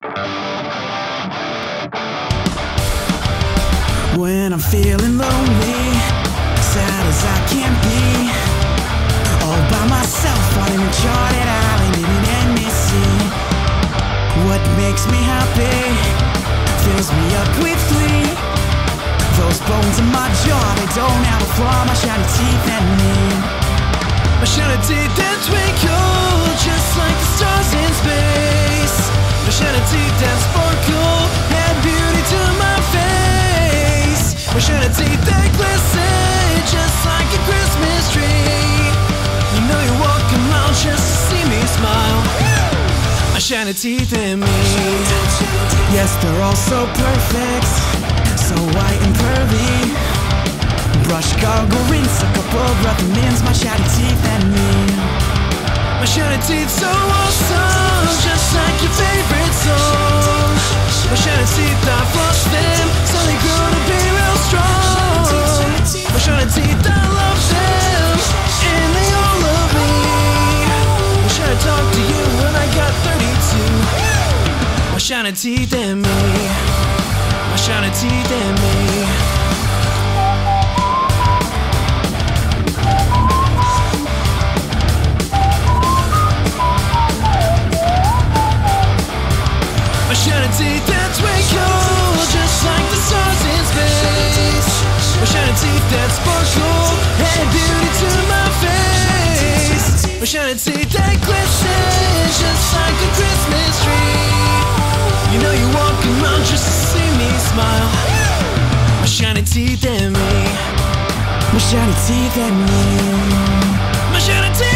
When I'm feeling lonely, sad as I can be, all by myself, wanting a charted island, living and missing. What makes me happy fills me up with glee. Those bones in my jaw, they don't have a flaw. My shiny teeth and me, my shiny teeth that twinkle just like the stars in space. My shiny teeth that sparkle add beauty to my face. My shiny teeth that glisten just like a Christmas tree. You know you're walking around just to see me smile. My shiny teeth in me, yes, they're all so perfect, so white and curvy. Brush, gargle, rinse, a couple breath mints. My shiny teeth and me, my shiny teeth so awesome, just like your favorite song. My shiny teeth, I floss them so they grow to be real strong. My shiny teeth, I love them and they all love me. I should have talked to you when I got 32. My shiny teeth and me, my shiny teeth and me. My shiny teeth that twinkle just like the stars in space. My shiny teeth that sparkle add beauty to my face. My shiny teeth that glisten just like a Christmas tree. You know you're walking around just to see me smile. My shiny teeth and me, my shiny teeth and me, my shiny teeth.